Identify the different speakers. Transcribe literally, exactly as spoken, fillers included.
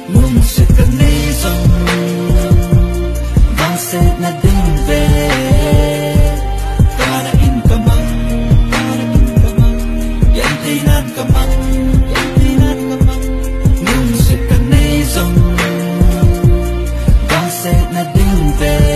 Speaker 1: Nung sa kanizong bangset na din be Karain ka mang Karain ka mang Yantinan ka mang Yantinan ka mang Nung sa kanizong bangset na din be